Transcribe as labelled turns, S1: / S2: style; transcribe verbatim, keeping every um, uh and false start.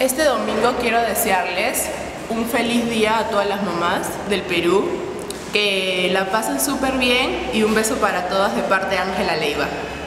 S1: Este domingo quiero desearles un feliz día a todas las mamás del Perú, que la pasen súper bien y un beso para todas de parte de Ángela Leiva.